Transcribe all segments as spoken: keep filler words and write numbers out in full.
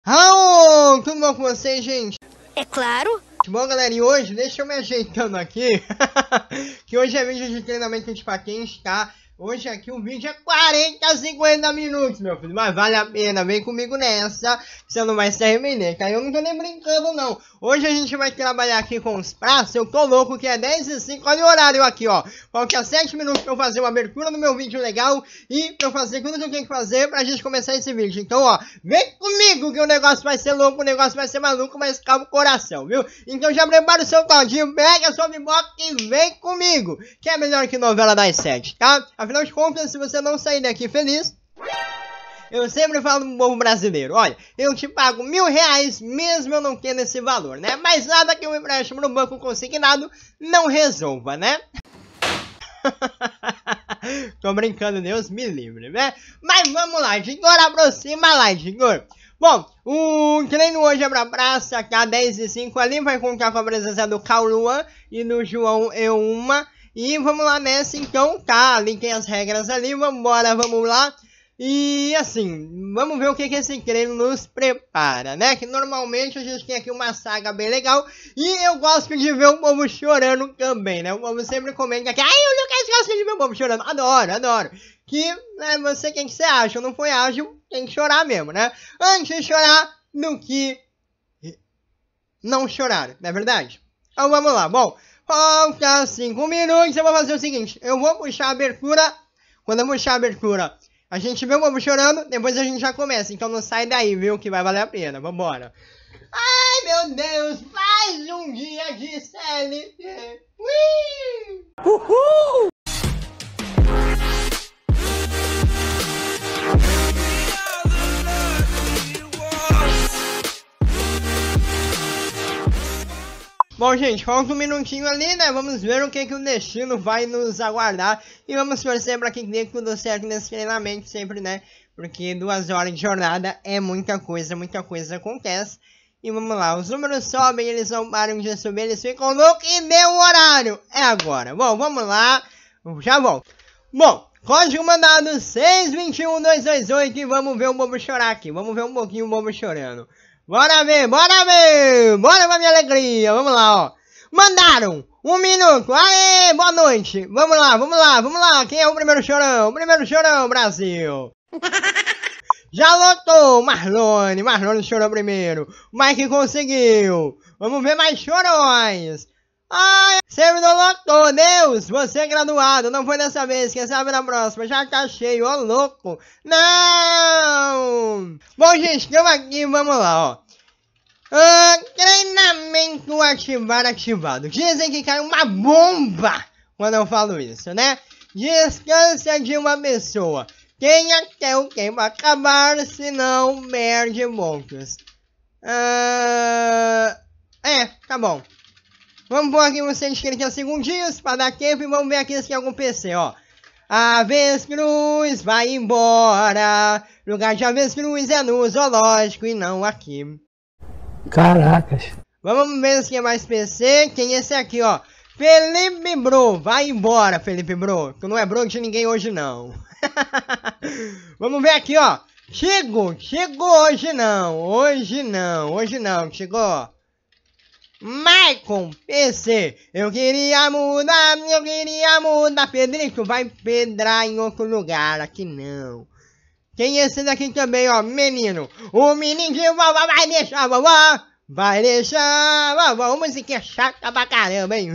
Alô, tudo bom com vocês, gente? É claro. Bom, galera, e hoje, deixa eu me ajeitando aqui, que hoje é vídeo de treinamento de patins, tá? Hoje aqui o vídeo é quarenta a cinquenta minutos, meu filho, mas vale a pena, vem comigo nessa, você não vai se arrepender, cara, eu não tô nem brincando, não. Hoje a gente vai trabalhar aqui com os pratos, eu tô louco que é dez e cinco, olha o horário aqui, ó. Falta sete minutos pra eu fazer uma abertura do meu vídeo legal e pra eu fazer tudo que eu tenho que fazer pra gente começar esse vídeo. Então, ó, vem comigo que o negócio vai ser louco, o negócio vai ser maluco, mas calma o coração, viu? Então já prepara o seu todinho, pega a sua biboca e vem comigo, que é melhor que novela das sete, tá? Afinal de contas, se você não sair daqui feliz, eu sempre falo pro povo brasileiro, olha, eu te pago mil reais mesmo eu não tendo esse valor, né? Mas nada que um empréstimo no banco consignado não resolva, né? Tô brincando, Deus me livre, né? Mas vamos lá, Digor, aproxima lá, Digor. Bom, o treino hoje é pra praça, tá? dez e cinco ali, vai contar com a presença do Cauã e do João Euma. E vamos lá nessa então, tá? Ali tem as regras ali, vambora, vamos lá. E assim, vamos ver o que, que esse treino nos prepara, né? Que normalmente a gente tem aqui uma saga bem legal. E eu gosto de ver o povo chorando também, né? O povo sempre comenta que, ai, o Lucas gosta de ver o povo chorando. Adoro, adoro. Que, né, você quem que você acha, não foi ágil, tem que chorar mesmo, né? Antes de chorar do que não chorar, não é verdade? Então vamos lá, bom. Falta cinco minutos, eu vou fazer o seguinte, eu vou puxar a abertura, quando eu puxar a abertura, a gente vê o povo chorando, depois a gente já começa, então não sai daí, viu, que vai valer a pena, vambora. Ai, meu Deus, mais um dia de C L T, ui! Uhul! Bom, gente, falta um minutinho ali, né? Vamos ver o que, que o destino vai nos aguardar. E vamos torcer para que dê tudo certo nesse treinamento sempre, né? Porque duas horas de jornada é muita coisa, muita coisa acontece. E vamos lá, os números sobem, eles não param de subir, eles ficam loucos e deu o horário. É agora. Bom, vamos lá. Já volto. Bom, código mandado seis dois um dois dois oito e vamos ver o bobo chorar aqui. Vamos ver um pouquinho o bobo chorando. Bora ver, bora ver, bora pra minha alegria, vamos lá, ó. Mandaram, um minuto, aê, boa noite, vamos lá, vamos lá, vamos lá, quem é o primeiro chorão? O primeiro chorão, Brasil. Já lotou, Marlone, Marlone chorou primeiro, o Mike conseguiu, vamos ver mais chorões. Ai, servidor lotou, Deus, você é graduado, não foi dessa vez, quem sabe na próxima, já tá cheio, ó louco, não! Bom, gente, estamos aqui, vamos lá, ó. Ah, treinamento ativar ativado, dizem que cai uma bomba quando eu falo isso, né? Distância de uma pessoa, tem até o tempo acabar, senão perde pontos. Ah, é, tá bom. Vamos pôr aqui você inscrito em segundinhos para dar tempo e vamos ver aqui se tem algum P C, ó. Avestruz vai embora. Lugar de avestruz é no zoológico e não aqui. Caracas. Vamos ver se tem mais P C. Tem esse aqui, ó. Felipe Bro, vai embora, Felipe Bro. Tu não é bro de ninguém hoje, não. Vamos ver aqui, ó. Chico, chegou hoje não. Hoje não, hoje não, chegou. Maicon, P C, eu queria mudar, eu queria mudar, Pedrito, vai pedrar em outro lugar, aqui não. Tem esse daqui também, ó, menino, o menino de vovó vai deixar, vovó, vai deixar, vovó, musiquinha chata pra caramba, hein.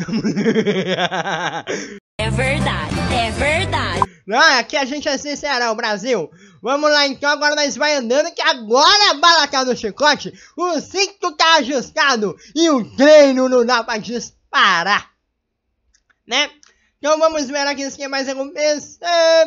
É verdade, é verdade. Não, aqui a gente é sincerão, Brasil. Vamos lá então, agora nós vai andando que agora a bala tá no chicote, o cinto tá ajustado e o treino não dá pra disparar, né? Então vamos ver aqui se tem mais recompensa.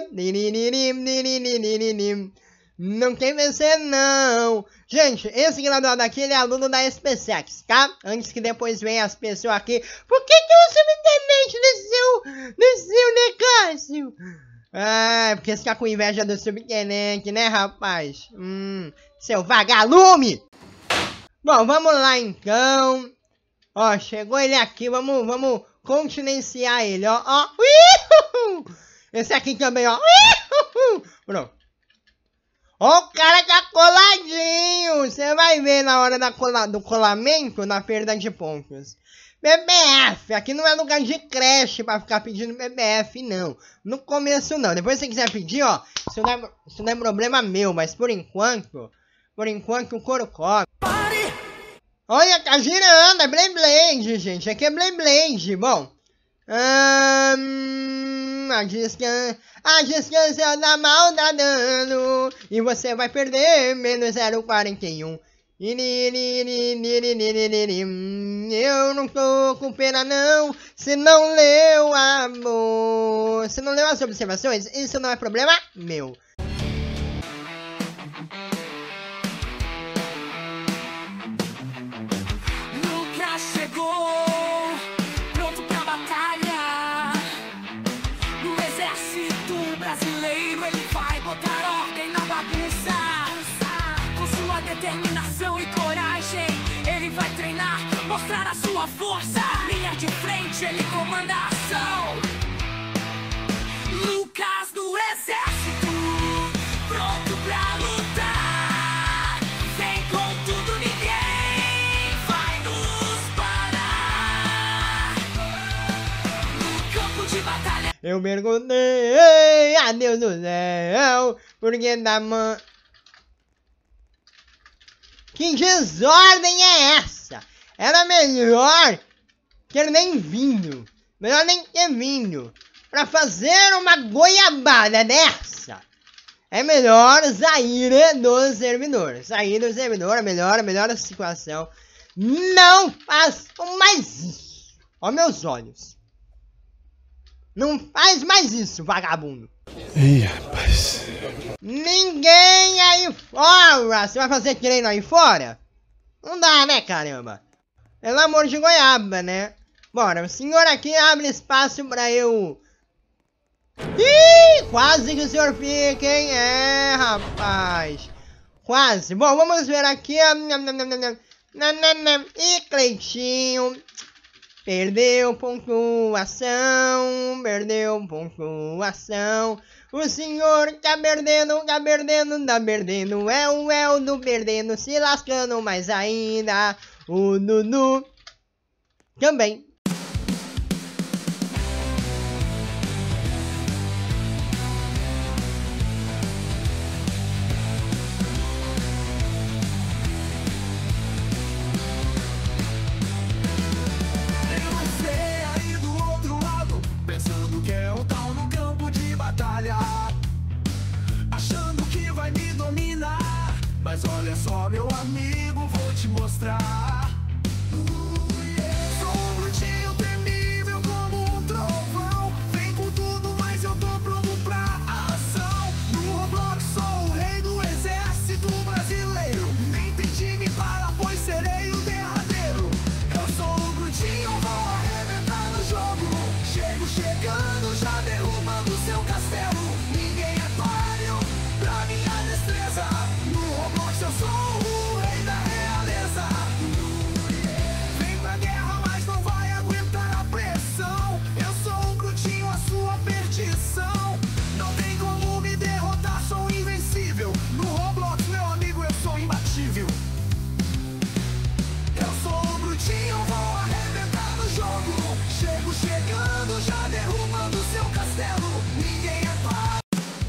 Não tem vencer não. Gente, esse graduado aqui, ele é aluno da S P Sex, tá? Antes que depois venha as pessoas aqui, por que que o subtenente no seu, no seu negócio? Ah, porque você tá com inveja do subtenente, né, rapaz? Hum, seu vagalume! Bom, vamos lá, então. Ó, chegou ele aqui, vamos, vamos continenciar ele, ó, ó. Esse aqui também, ó. Pronto. Ó, o cara tá coladinho. Você vai ver na hora da cola, do colamento, na perda de pontos. B B F, aqui não é lugar de creche pra ficar pedindo B B F, não. No começo, não. Depois, se você quiser pedir, ó, isso não é, isso não é problema meu, mas por enquanto, por enquanto, o couro come. Olha, tá girando, é Beyblade, gente. Aqui é Beyblade. Bom, hum, a distância, a distância da mal dá dano e você vai perder menos zero vírgula quarenta e um. Eu não tô com pena não, se não leu amor, se não leu as observações, isso não é problema meu. Lucas chegou, pronto pra batalha. No exército brasileiro ele vai botar ordem na bagunça. Com sua determinação e coragem, ele vai treinar, mostrar a sua força. Linha de frente, ele comanda a ação. Lucas do exército, pronto pra lutar. Vem com tudo, ninguém vai nos parar. No campo de batalha Eu perguntei a Deus do céu, porque da mãe... Que desordem é essa? Era melhor ter nem vindo. Melhor nem ter vindo. Pra fazer uma goiabada dessa. É melhor sair do servidor. Sair do servidor, melhora, melhora a situação. Não façam mais isso. Ó meus olhos. Não faz mais isso, vagabundo. Ih, rapaz. Ninguém aí fora! Você vai fazer treino aí fora? Não dá, né, caramba? Pelo amor de goiaba, né? Bora, o senhor aqui abre espaço pra eu... Ih, quase que o senhor fica, hein? É, rapaz. Quase. Bom, vamos ver aqui. E Cleitinho... Perdeu pontuação, perdeu pontuação. O senhor tá perdendo, tá perdendo, tá perdendo. É o Eldo perdendo, se lascando mais ainda. O Nuno também. achando que vai me dominar, mas olha só, meu amigo, vou te mostrar. Sou um brutinho temível como um trovão. Vem com tudo, mas eu tô pronto pra ação. No Roblox sou o rei do exército brasileiro. Nem tem time para, pois serei o derradeiro. Eu sou o brutinho, vou arrebentar no jogo. Chego chegando, já derrubando seu castelo. Ninguém é páreo pra minha destreza. No Roblox eu sou o rei da realeza. Vem pra guerra, mas não vai aguentar a pressão. Eu sou um brutinho, a sua perdição. Não tem como me derrotar, sou invencível. No Roblox, meu amigo, eu sou imbatível. Eu sou um brutinho, vou arrebentar no jogo. Chego chegando, já derrubando seu castelo. Ninguém é páreo.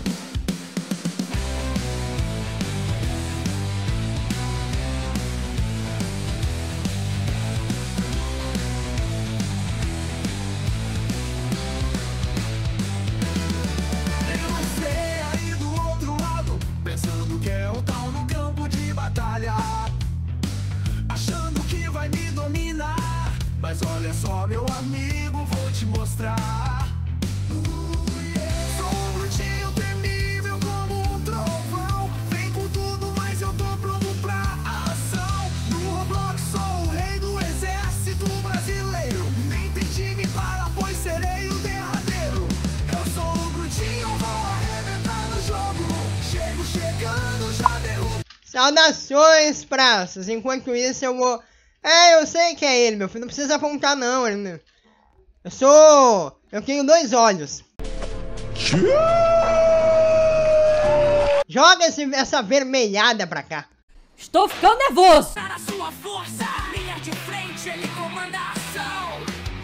Tem você aí do outro lado, pensando que é o tal no campo de batalha, achando que vai me dominar, mas olha só, meu amigo, vou te mostrar. Sou um brutinho temível como um trovão. Vem com tudo, mas eu tô pronto pra ação. No Roblox sou o rei do exército brasileiro. Nem tem time para, pois serei o derradeiro. Eu sou o brutinho, vou arrebentar no jogo. Chego chegando, já derrubo. Saudações, praças. Enquanto isso eu vou... É, eu sei que é ele, meu filho. Não precisa apontar, não. Ele... Eu sou... Eu tenho dois olhos. Joga esse, essa vermelhada pra cá. Estou ficando nervoso. Para a sua força, linha de frente, ele comanda a ação.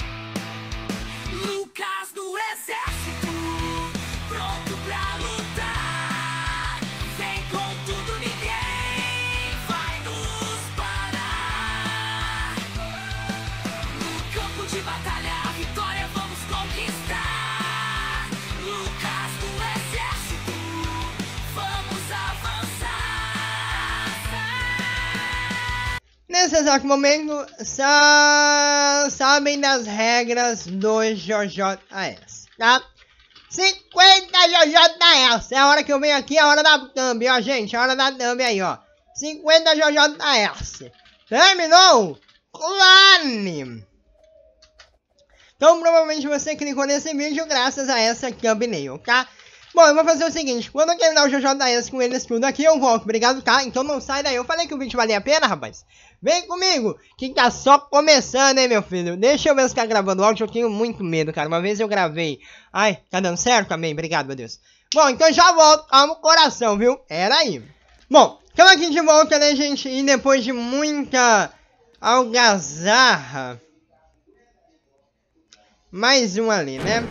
Lucas do exército, pronto pra lutar. Vem com tudo, ninguém vai nos parar. No campo de batalha, a vitória vamos conquistar. Lucas do exército, vamos avançar. Nesse exato momento, sa sabem das regras do J J S, tá? cinquenta J J S, é a hora que eu venho aqui, é a hora da thumb, ó, gente, é a hora da thumb aí, ó. cinquenta J J S. Terminou? Clone! Então, provavelmente você clicou nesse vídeo graças a essa thumbnail, tá? Bom, eu vou fazer o seguinte, quando eu terminar o J J S com eles tudo aqui, eu volto, obrigado, tá? Então não sai daí, eu falei que o vídeo valia a pena, rapaz. Vem comigo, que tá só começando, hein, meu filho. Deixa eu ver se tá gravando áudio, eu tenho muito medo, cara. Uma vez eu gravei. Ai, tá dando certo? Amém, obrigado, meu Deus. Bom, então já volto, calma o coração, viu? Era aí. Bom, estamos aqui de volta, né, gente? E depois de muita algazarra, mais um ali, né?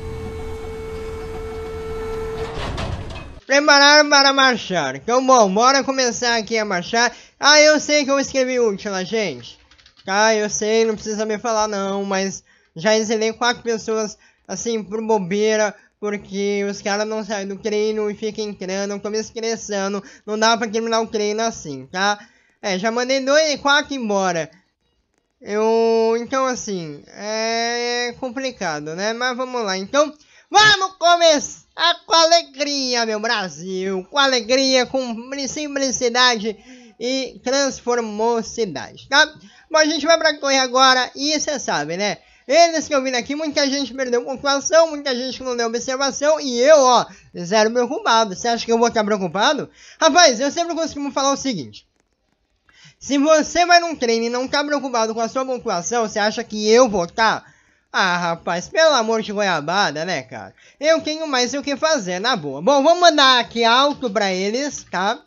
Preparar para marchar. Então, bom, bora começar aqui a marchar. Ah, eu sei que eu escrevi última, gente. Tá, eu sei, não precisa me falar não, mas já exilei quatro pessoas, assim, por bobeira, porque os caras não saem do treino e ficam entrando, eu tô me estressando, não dá pra terminar o treino assim, tá? É, já mandei dois e quatro embora. Eu, então assim, é complicado, né? Mas vamos lá, então, vamos começar com alegria, meu Brasil, com alegria, com simplicidade e transformosidade, tá? Bom, a gente vai pra torre agora e você sabe, né? Eles que eu vim aqui, muita gente perdeu pontuação, muita gente não deu observação e eu, ó, zero preocupado. Você acha que eu vou estar preocupado? Rapaz, eu sempre costumo falar o seguinte. Se você vai num treino e não tá preocupado com a sua pontuação, você acha que eu vou estar? Ah, rapaz, pelo amor de goiabada, né, cara? Eu tenho mais o que fazer, na boa. Bom, vamos mandar aqui alto pra eles, tá?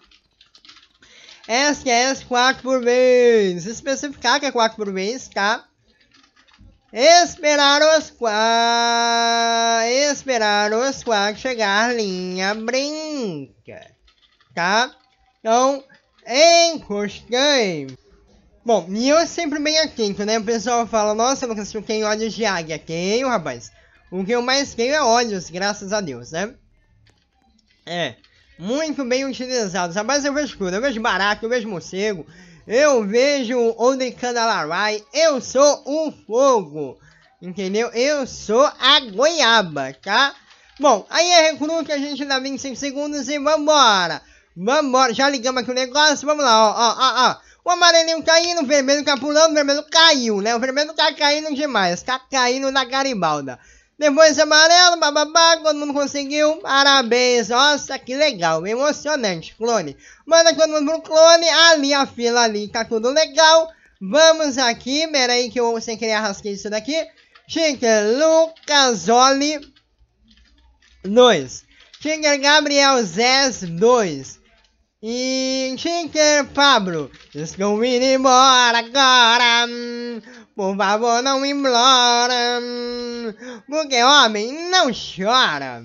S Q S quatro por vez. Especificar que é quatro por vez, tá? Esperar os quatro. Esperar os quatro chegar linha brinca. Tá? Então, encostei. Bom, e eu sempre bem atento, né? O pessoal fala, nossa, Lucas, eu tenho olhos de águia. Tenho, rapaz. O que eu mais tenho é olhos, graças a Deus, né? É. Muito bem utilizados. Rapaz, eu vejo tudo. Eu vejo barato, eu vejo morcego. Eu vejo Odricandalarai. Eu sou o fogo. Entendeu? Eu sou a goiaba, tá? Bom, aí é recruta, a gente dá vinte e cinco segundos e vambora. Vambora. Já ligamos aqui o negócio. Vamos lá, ó, ó, ó, ó. O amarelinho caindo, o vermelho tá pulando, o vermelho caiu, né? O vermelho tá caindo demais. Tá caindo na Garibalda. Depois amarelo, bababá, todo mundo conseguiu, parabéns, nossa, que legal, emocionante, clone. Manda todo mundo pro clone, ali a fila ali, tá tudo legal. Vamos aqui, pera aí que eu sem querer arrasquei isso daqui. Chique Lucasoli, dois. Chique Gabriel Zés, dois. E Chique Pablo, estou indo embora agora. Por favor, não implora, porque homem não chora.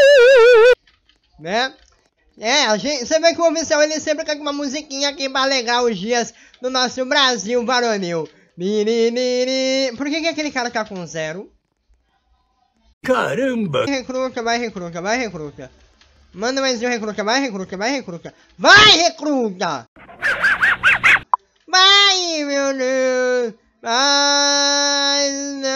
Né? É, a gente, você vê que o oficial ele sempre canta uma musiquinha aqui pra alegrar os dias do nosso Brasil varonil. Por que, que aquele cara tá com zero? Caramba! Recruta, vai recruta, vai recruta. Manda mais um recruta, vai recruta, vai recruta. Vai recruta! Vai, meu Deus! Vai!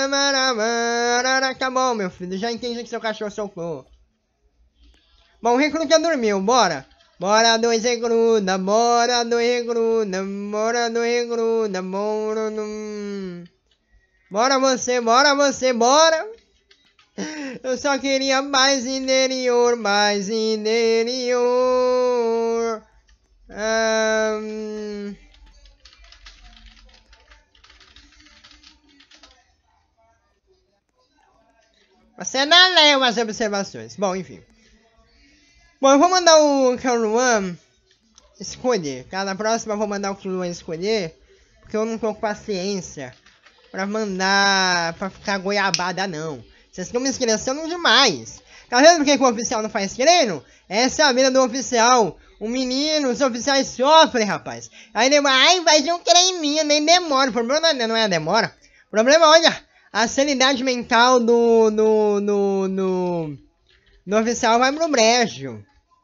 Tá bom, meu filho, já entendi que seu cachorro soltou. Bom, o recruta dormiu, bora! Bora dois recruta, bora dois recruta, bora dois recruta, bora no... Bora você, bora você, bora! Eu só queria mais interior, mais interior. Um... Você não leu as observações. Bom, enfim. Bom, eu vou mandar o Kaluan escolher, tá? Na próxima eu vou mandar o Kaluan escolher, porque eu não tô com paciência pra mandar pra ficar goiabada, não. Vocês estão me estressando demais. Tá vendo por que o oficial não faz treino? Essa é a vida do oficial. O menino, os oficiais sofrem, rapaz. Aí ele vai, ai, vai ser um treininho, nem demora. O problema não é, não é a demora. O problema, olha, a sanidade mental do, do, do, do, do oficial vai pro brejo.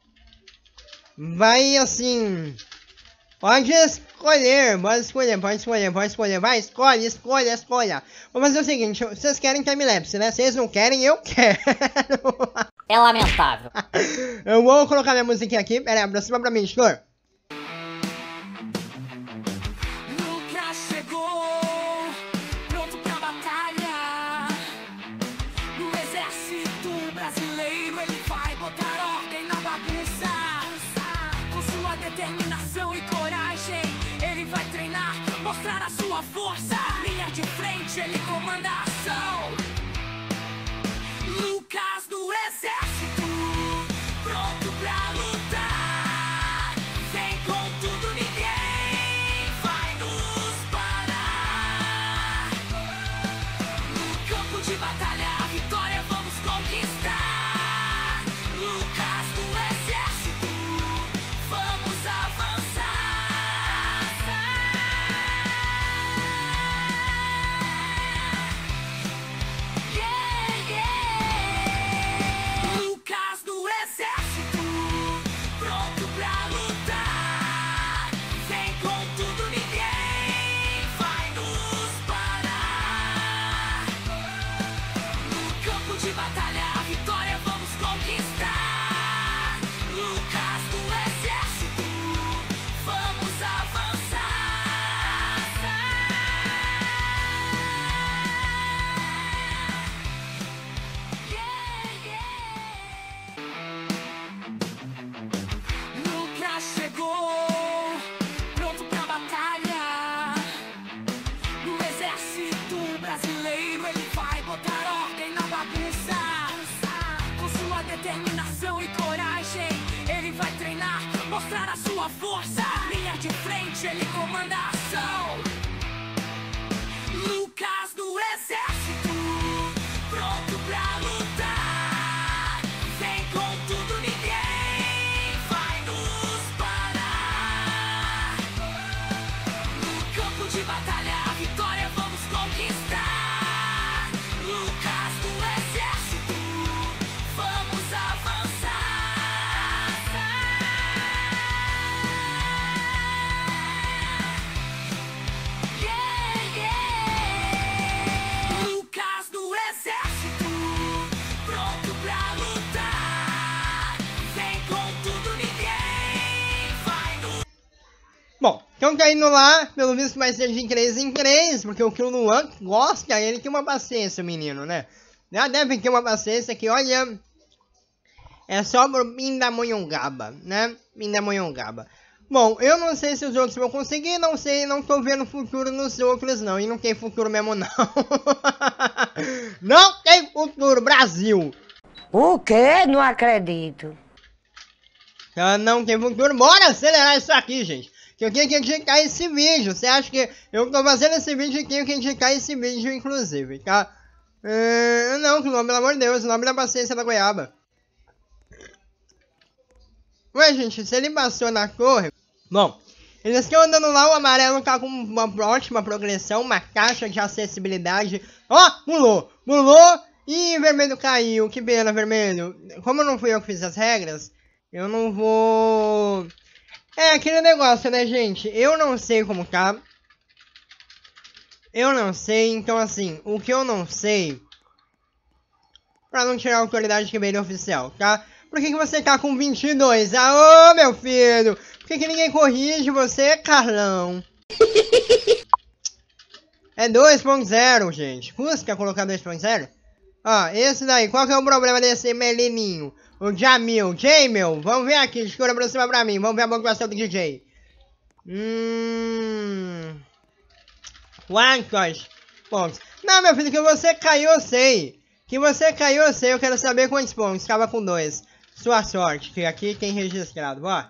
Vai assim... Pode escolher, pode escolher, pode escolher, pode escolher. Vai, escolhe, escolhe, escolha. Vamos fazer o seguinte, vocês querem timelapse, né? Vocês não querem, eu quero. É lamentável. Eu vou colocar minha musiquinha aqui. Pera aí, aproxima pra mim, senhor. Lucas chegou, pronto pra batalha. No exército brasileiro ele vai botar ordem na bagunça. Com sua determinação e coragem, ele vai treinar, mostrar a sua força. Linha de frente, ele comanda a ação. Lucas do exército, pronto pra lutar. Vem com tudo, ninguém vai nos parar. No campo de batalha, a vitória vamos conquistar. Lucas do exército, vamos avançar. Yeah, yeah. Lucas do exército, pronto pra lutar. Vem com tudo, ninguém vai nos parar. No campo de batalha, a vitória vamos conquistar. Lucas do exército, vamos avançar. Yeah, yeah. Lucas chegou, pronto pra batalha. No exército brasileiro ele vai botar ordem na bagunça. Com sua determinação e coragem, ele vai treinar, mostrar a sua força. Linha de frente, ele comanda a ação. Lucas do exército, pronto pra lutar. Vem com tudo, ninguém vai nos parar. No campo de batalha, a vitória vamos conquistar. Lucas do exército, vamos avançar. Yeah, yeah. Lucas do exército, pronto pra lutar. Vem com tudo, ninguém vai nos... Bom, então tá indo lá, pelo visto vai ser de três em três, porque o Kaluan gosta, ele tem uma paciência, menino, né? Já deve ter uma paciência que, olha, é só pro Pindamonhangaba, né? Pindamonhangaba. Bom, eu não sei se os outros vão conseguir, não sei, não tô vendo futuro nos outros não, e não tem futuro mesmo não. Não tem futuro, Brasil! O quê? Não acredito. Ah, não tem futuro, bora acelerar isso aqui, gente. Que eu tenho que indicar esse vídeo. Você acha que eu tô fazendo esse vídeo e tenho que indicar esse vídeo, inclusive, tá? Uh, não, pelo amor de Deus, o nome da paciência da goiaba. Ué, gente, se ele passou na torre... Bom, eles estão andando lá, o amarelo tá com uma ótima progressão, uma caixa de acessibilidade. Ó, oh, pulou, pulou e vermelho caiu. Que pena, vermelho. Como não fui eu que fiz as regras, eu não vou... É aquele negócio, né, gente? Eu não sei como tá. Eu não sei, então assim, o que eu não sei... Pra não tirar a autoridade que veio oficial, tá? Por que, que você tá com vinte e dois? Ah, ô, meu filho! Por que, que ninguém corrige você, Carlão? É dois ponto zero, gente. Custa colocar dois ponto zero? Ó, esse daí. Qual que é o problema desse melininho? O Jamil. Jamil, vamos ver aqui. Escura pra cima pra mim. Vamos ver a pontuação do D J. Hum... Quantos pontos? Não, meu filho, que você caiu, eu sei. Que você caiu, eu sei. Eu quero saber quantos pontos. Estava com dois. Sua sorte, que aqui tem registrado, ó.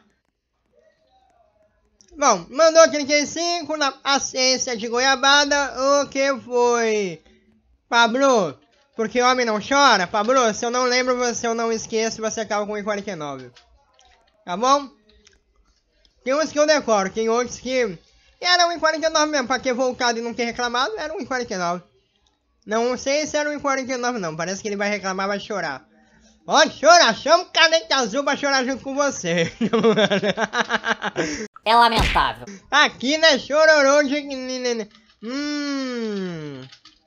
Bom, mandou trinta e cinco na paciência de goiabada. O que foi? Pablo, porque homem não chora? Pablo, se eu não lembro, você eu não esqueço, você acaba com um e quarenta e nove. Tá bom? Tem uns que eu decoro, tem outros que... Era um e quarenta e nove mesmo, pra ter voltado e não ter reclamado, era um e quarenta e nove. Não sei se era um e quarenta e nove não, parece que ele vai reclamar, vai chorar. Pode chorar, chama o caneta azul pra chorar junto com você. É lamentável. Aqui né, chororô de... Hum...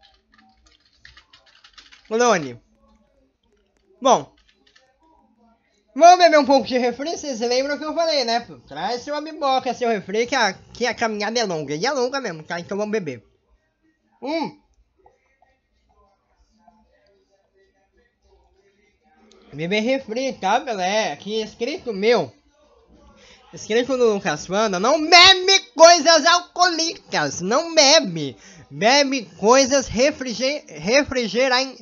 Clone. Bom. Vamos beber um pouco de refri, vocês lembram que eu falei, né? Traz sua biboca, seu refri, que a, que a caminhada é longa. E é longa mesmo, tá? Então vamos beber. Hum... Beber refri, tá, belé? Aqui escrito meu. Escrito no Lucas Wanda, não bebe coisas alcoólicas. Não bebe. Bebe coisas refriger... refrigeran...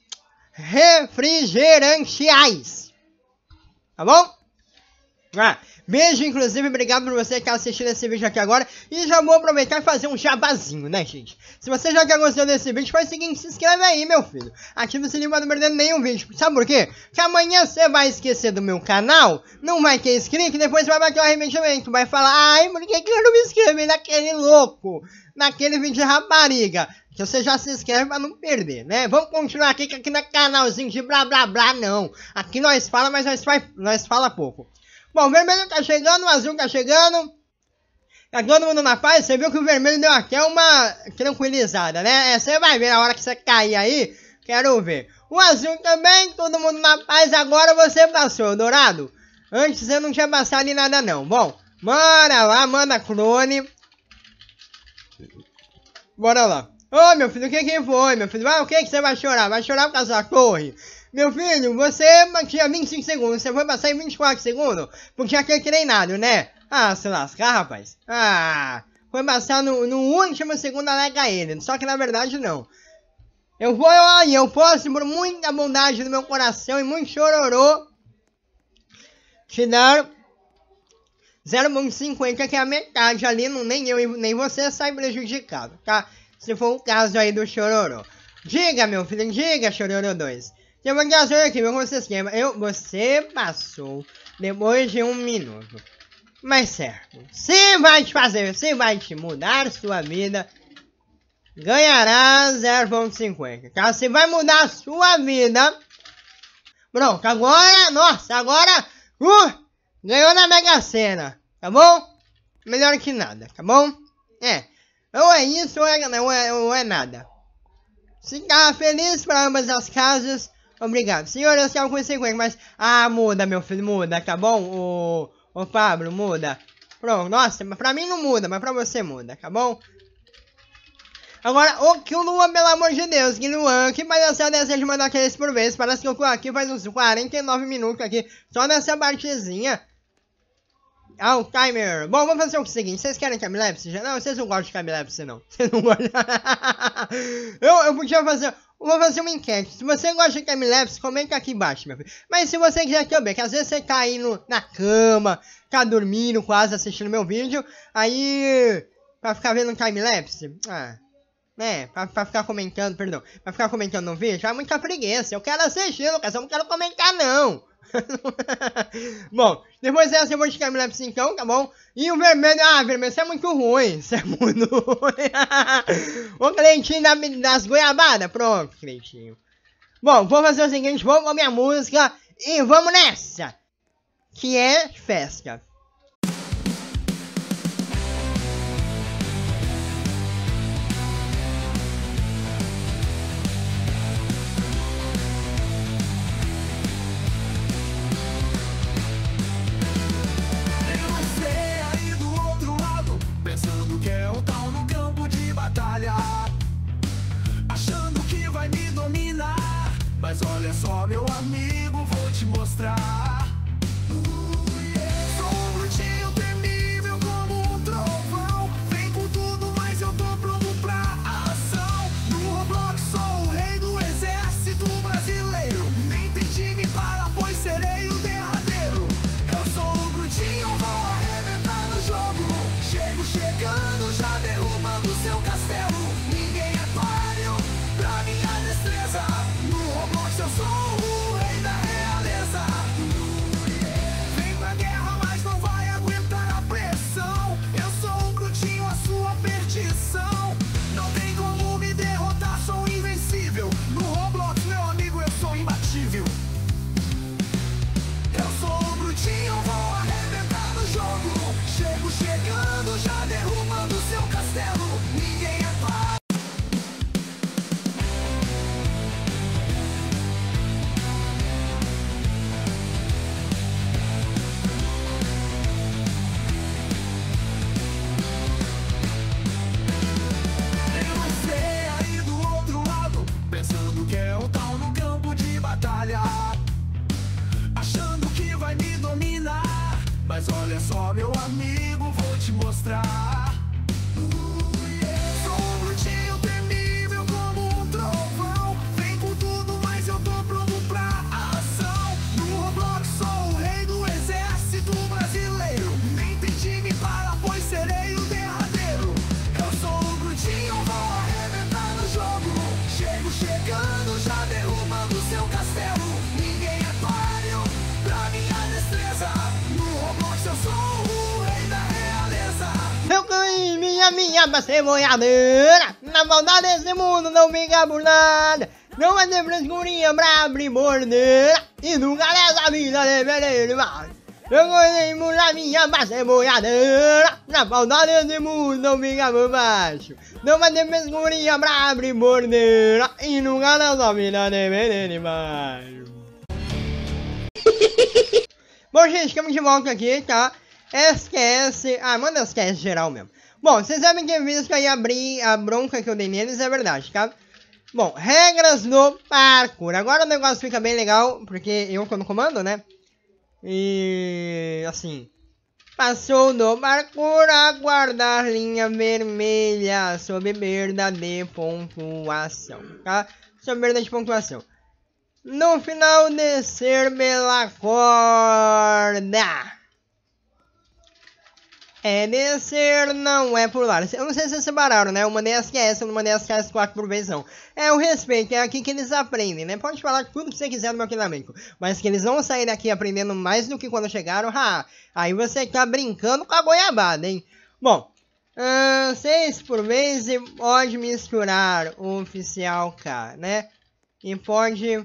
refrigerantes. Tá bom? Ah, beijo, inclusive, obrigado por você que está assistindo esse vídeo aqui agora. E já vou aproveitar e fazer um jabazinho, né, gente? Se você já quer gostar desse vídeo, faz o seguinte, se inscreve aí, meu filho. Ativa o sininho para não perder nenhum vídeo. Sabe por quê? Que amanhã você vai esquecer do meu canal, não vai ter inscrito, e depois vai bater o arrependimento. Vai falar, ai, por que que eu não me inscrevi naquele louco? Naquele vídeo de rapariga. Que você já se inscreve para não perder, né? Vamos continuar aqui, que aqui não é canalzinho de blá blá blá, não. Aqui nós fala, mas nós, faz, nós fala pouco. Bom, o vermelho tá chegando, o azul tá chegando. Tá todo mundo na paz. Você viu que o vermelho deu até uma tranquilizada, né? Você vai ver a hora que você cair aí. Quero ver. O azul também, todo mundo na paz. Agora você passou, dourado. Antes você não tinha passado em nada não. Bom, bora lá, manda clone. Bora lá. Ô, oh, meu filho, o que que foi, meu filho? Ah, o que que você vai chorar? Vai chorar por causa da torre? Meu filho, você tinha vinte e cinco segundos, você foi passar em vinte e quatro segundos, porque já tinha treinado, né? Ah, se lascar, rapaz. Ah, foi passar no, no último segundo, alega ele, só que na verdade não. Eu vou, olha, eu posso, por muita bondade do meu coração e muito chororô, te dar zero vírgula cinquenta, que é a metade ali, não, nem eu nem você sai prejudicado, tá? Se for o caso aí do chororô. Diga, meu filho, diga, chororô dois. Eu vou dizer aqui, meu você esquema. Eu, você passou depois de um minuto. Mas certo, se vai te fazer, se vai te mudar sua vida, ganhará zero vírgula cinquenta. Tá? Se vai mudar a sua vida, pronto, agora, nossa, agora, uh, ganhou na Mega Sena, tá bom? Melhor que nada, tá bom? É, ou é isso ou é, ou é, ou é nada. Se tá feliz para ambas as casas, obrigado. Senhor, eu estava com cinquenta, mas... Ah, muda, meu filho, muda, tá bom? Ô, ô Pablo, muda. Pronto, nossa, mas pra mim não muda, mas pra você muda, tá bom? Agora, o que o Luan, pelo amor de Deus, que Luan, que palhaçada é essa de mandar aqueles por vez? Parece que eu tô aqui faz uns quarenta e nove minutos aqui, só nessa partezinha. Ah, o timer. Bom, vamos fazer o seguinte, vocês querem timelapse? Não, vocês não gostam de timelapse, não. Vocês não gostam. eu, eu podia fazer... Vou fazer uma enquete. Se você gosta de timelapse, comenta aqui embaixo, meu filho. Mas se você quiser também, que às vezes você tá aí no, na cama, tá dormindo quase assistindo meu vídeo, aí... Pra ficar vendo um timelapse, ah... né, pra, pra ficar comentando, perdão, pra ficar comentando no vídeo, é muita preguiça. Eu quero assistir, Lucas, eu não quero comentar, não. Bom, depois dessa eu vou de timelapse então, tá bom? E o vermelho, ah, vermelho, isso é muito ruim, isso é muito ruim. O Cleitinho da, das goiabadas, pronto, Cleitinho. Bom, vou fazer o seguinte, vamos com a minha música e vamos nessa, que é festa. Mas olha só, meu amigo, vou te mostrar. Sou um brutinho temível como um trovão. Vem com tudo, mas eu tô pronto pra ação. No Roblox sou o rei do exército brasileiro. Nem tem time para, pois serei o deus. Mas olha só, meu amigo, vou te mostrar. Sou um brutinho temível como um trovão. Vem com tudo, mas eu tô pronto pra ação. No Roblox sou o rei do exército brasileiro. Nem tem time para, pois serei o derradeiro. Eu sou o brutinho, vou arrebentar no jogo. Chego chegando, já derrubando seu castelo. Ninguém é páreo pra minha destreza. No Roblox eu sou o rei da realeza. Eu ganhei minha, minha pra ser boiadeira. Na maldade desse mundo não fica por nada. Não vai ter frescurinha pra abrir bordeira. E nunca nessa vida deveria mais. Eu ganhei minha, minha pra ser boiadeira. Na maldade desse mundo não fica por baixo. Não vai ter frescurinha pra abrir bordeira. E nunca nessa vida deveria mais. Bom, gente, estamos de volta aqui, tá? Esquece... Ah, manda esquece geral mesmo. Bom, vocês sabem que eu fiz que aí abrir a bronca que eu dei neles, é verdade, tá? Bom, regras do parkour. Agora o negócio fica bem legal, porque eu tô no comando, né? E... assim... Passou no parkour a guardar linha vermelha sob perda de pontuação, tá? Sob perda de pontuação. No final, descer pela corda. É descer, não é pular. Eu não sei se vocês separaram, né? Eu mandei as Q S, eu não mandei as Q S quatro por vez, não. É o respeito, é aqui que eles aprendem, né? Pode falar tudo que você quiser do meu treinamento, mas que eles vão sair daqui aprendendo mais do que quando chegaram, ha! Aí você tá brincando com a goiabada, hein? Bom, uh, seis por vez e pode misturar o oficial K, né? E pode...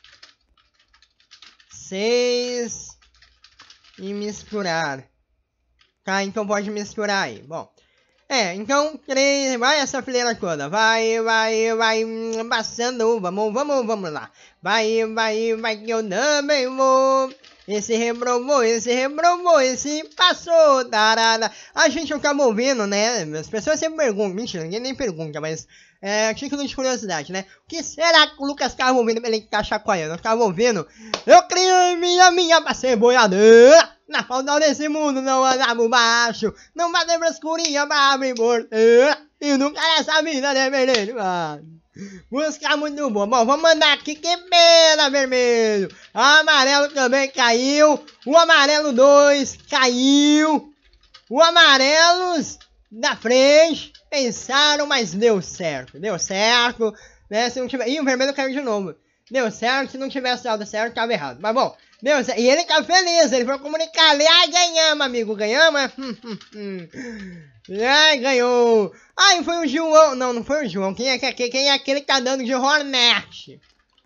seis e misturar. Tá, então pode misturar aí. Bom, é, então três, vai essa fileira toda. Vai, vai, vai, passando. Vamos, vamos, vamos lá. Vai, vai, vai que eu também vou. Esse reprovou, esse reprovou, esse passou. Tarada. A gente acaba ouvindo, né? As pessoas sempre perguntam. Mentira, ninguém nem pergunta, mas... É, título de curiosidade, né? O que será que o Lucas estava ouvindo pra ele estar chacoalhando? Eu estava ouvindo. Eu criei minha, minha pra ser boiadeira. Na falta desse mundo não andar por baixo. Não vai ter frescurinha pra abrir bordeira. E nunca nessa vida deveria mais. Música muito boa. Bom, vamos mandar aqui. Que pena, vermelho. O amarelo também caiu. O amarelo dois caiu. O amarelos da frente pensaram, mas deu certo. Deu certo, né? Se não tiver... Ih, o vermelho caiu de novo. Deu certo, se não tivesse dado certo, tava errado. Mas bom, deu certo. E ele tá feliz, ele foi comunicar ali. Ai, ganhamos, amigo, ganhamos. Hum, hum, hum. Ai, ganhou. Ai, foi o João. Não, não foi o João. Quem é, quem é aquele que tá dando de Hornet?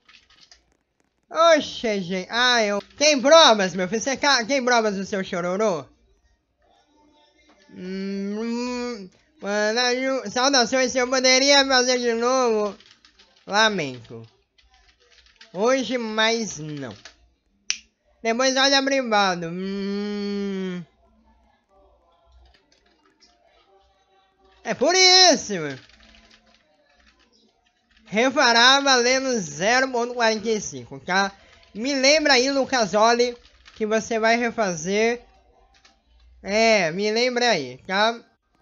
Oxe, gente. Ai, eu... Tem provas, meu filho? Você tem provas do seu chororô? Hum... Mano, saudações, se eu poderia fazer de novo. Lamento. Hoje, mas não. Depois olha privado. Hum... É por isso, mano. Reparar valendo zero ponto quarenta e cinco, tá? Me lembra aí, Lucasoli, que você vai refazer. É, me lembra aí, tá?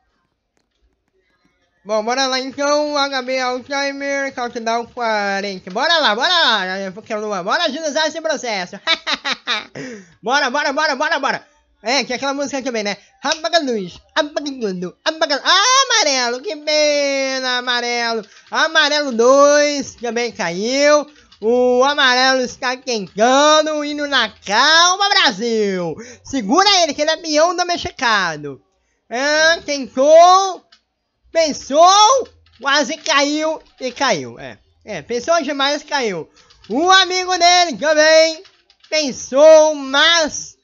Bom, bora lá então, H B Alzheimer, Countdown quarenta. Bora lá, bora lá, bora agilizar esse processo. Bora, bora, bora, bora, bora. É, que é aquela música também, né? Apaga a luz, apaga tudo, apaga... Ah, amarelo, que pena, amarelo. Amarelo dois, também caiu. O amarelo está quentando, indo na calma, Brasil. Segura ele, que ele é peão domesticado. É, tentou... Pensou, quase caiu e caiu, é. É, pensou demais, caiu. Um amigo dele também pensou, mas...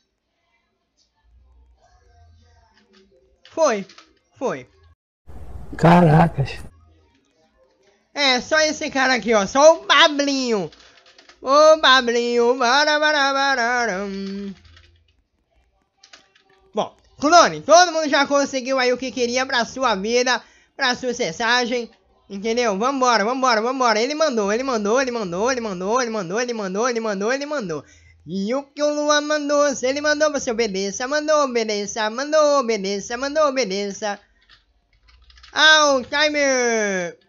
Foi, foi. Caracas. É, só esse cara aqui, ó, só o Pablinho. O Pablinho, bara, bara, bara. Bom, clone, todo mundo já conseguiu aí o que queria pra sua vida. Pra sucessagem, entendeu? Vambora, vambora, vambora. Ele mandou, ele mandou, ele mandou, ele mandou, ele mandou, ele mandou, ele mandou, ele mandou. E o que o Luan mandou, se ele mandou, você obedeça. Mandou, obedeça, mandou, obedeça, mandou, obedeça. Ah, o timer.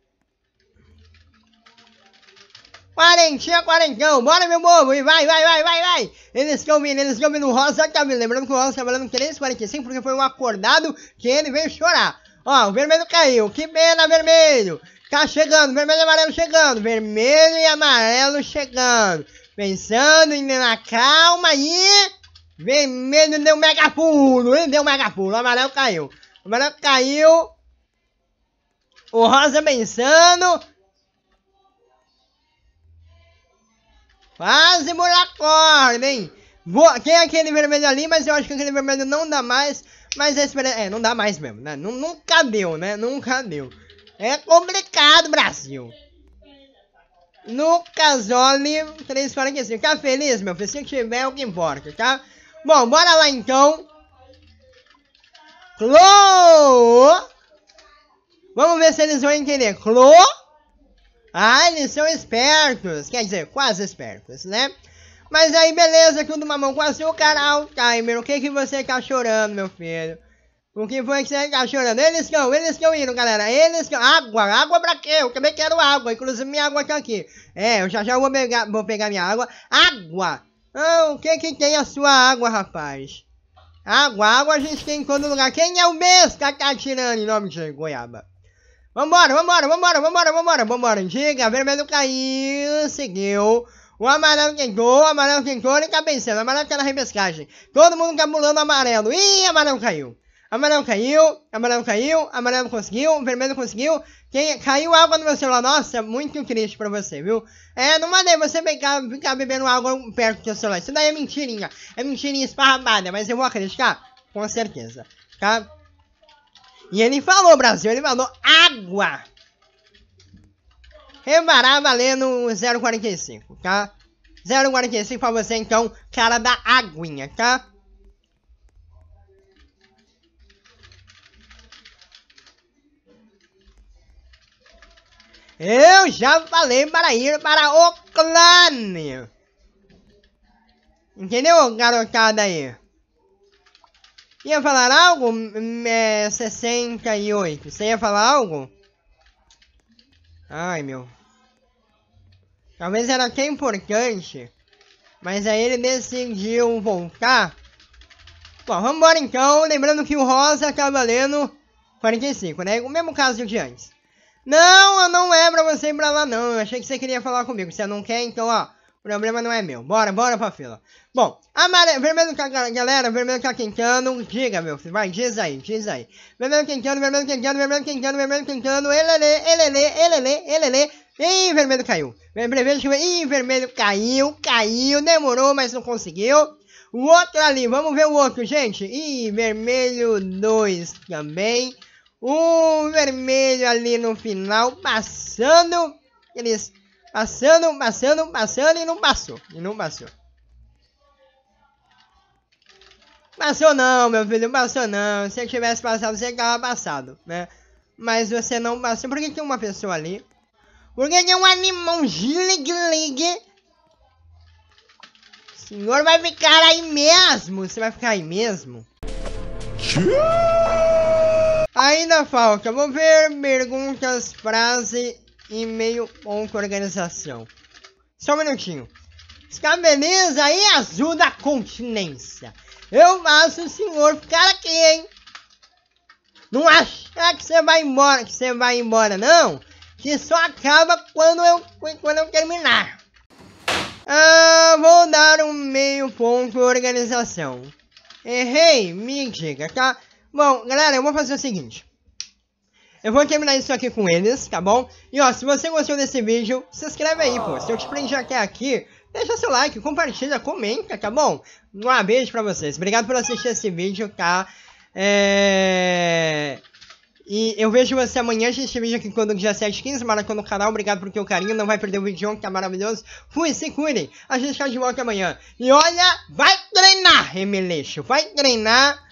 Quarentinha, quarentão, bora meu povo, e vai, vai, vai, vai, vai. Eles estão vindo, eles estão vindo, o Rosa tá vindo, lembrando que o Rosa tá valendo três e quarenta e cinco porque foi um acordado que ele veio chorar. Ó, o vermelho caiu, que pena, vermelho. Tá chegando, vermelho e amarelo chegando, vermelho e amarelo chegando. Pensando em na calma aí. Vermelho deu mega pulo, ele deu mega pulo, o amarelo caiu. O amarelo caiu. O Rosa pensando. Quase buracorda, hein? Vou, quem é aquele vermelho ali, mas eu acho que aquele vermelho não dá mais. Mas a esperança... É, não dá mais mesmo, né? Nunca deu, né? Nunca deu. É complicado, Brasil. No Casole três quarenta e cinco. Fica feliz, meu filho? Se tiver, é o que importa, tá? Bom, bora lá então. Clô! Vamos ver se eles vão entender. Clô! Ah, eles são espertos. Quer dizer, quase espertos, né? Mas aí, beleza, tudo mamão com açúcar. Ah, o timer, o que que você tá chorando, meu filho? O que foi que você tá chorando? Eles estão, eles estão indo, galera. Eles estão... Água, água pra quê? Eu também quero água. Inclusive, minha água tá aqui. É, eu já já vou pegar, vou pegar minha água. Água! Ah, o que que tem a sua água, rapaz? Água, água a gente tem em todo lugar. Quem é o besta que tá tirando em nome de goiaba? Vambora, vambora, vambora, vambora, vambora, vambora. Diga, vermelho caiu, seguiu. O amarelo tentou, o amarelo tentou, ele tá pensando. O amarelo tá na repescagem. Todo mundo tá pulando o amarelo. Ih, amarelo caiu. Amarelo caiu, amarelo caiu, amarelo conseguiu, vermelho conseguiu. Quem, caiu água no meu celular. Nossa, muito triste pra você, viu? É, não mandei você ficar, ficar bebendo água perto do seu celular. Isso daí é mentirinha. É mentirinha esparramada, mas eu vou acreditar? Com certeza, tá? E ele falou, Brasil, ele falou água. Reparar valendo zero quarenta e cinco, tá? zero quarenta e cinco pra você, então, cara da aguinha, tá? Eu já falei para ir para o clã. Entendeu, garotada aí? Ia falar algo? É, sessenta e oito. Você ia falar algo? Ai, meu. Talvez era até importante. Mas aí ele decidiu voltar. Bom, vamos embora então. Lembrando que o Rosa tá valendo quarenta e cinco, né? O mesmo caso de antes. Não, não é pra você ir pra lá, não. Eu achei que você queria falar comigo. Você não quer, então, ó. O problema não é meu. Bora, bora pra fila. Bom, amarelo, vermelho tá, galera, vermelho tá quentando. Diga, meu filho, vai, diz aí, diz aí. Vermelho quentando, vermelho quentando, vermelho quentando, vermelho quentando. Elele, elele, elele, elele. Ih, vermelho caiu. Vermelho, ih, vermelho caiu, caiu. Demorou, mas não conseguiu. O outro ali, vamos ver o outro, gente. Ih, vermelho dois também. O vermelho ali no final, passando. Eles... Passando, passando, passando e não passou. E não passou. Passou não, meu filho, passou não. Se eu tivesse passado, você tava passado, né? Mas você não passou. Por que tem uma pessoa ali? Porque tem um animal gilig-lig. O senhor vai ficar aí mesmo? Você vai ficar aí mesmo? Ainda falta. Vou ver perguntas, frase... E-mail, ponto, organização. Só um minutinho. Estabiliza aí azul da continência. Eu faço o senhor ficar aqui, hein? Não acha que você vai embora, que você vai embora, não? Que só acaba quando eu, quando eu terminar. Ah, vou dar um meio ponto organização. Errei? Me diga, tá? Bom, galera, eu vou fazer o seguinte. Eu vou terminar isso aqui com eles, tá bom? E ó, se você gostou desse vídeo, se inscreve aí, pô. Se eu te prendi até aqui, deixa seu like, compartilha, comenta, tá bom? Um beijo pra vocês. Obrigado por assistir esse vídeo, tá? É... E eu vejo você amanhã, esse vídeo aqui quando dia sete, quinze, maratona no canal. Obrigado por teu carinho, não vai perder o vídeo que tá maravilhoso. Fui, se cuidem. A gente tá de volta amanhã. E olha, vai treinar, Remeleixo. Vai treinar.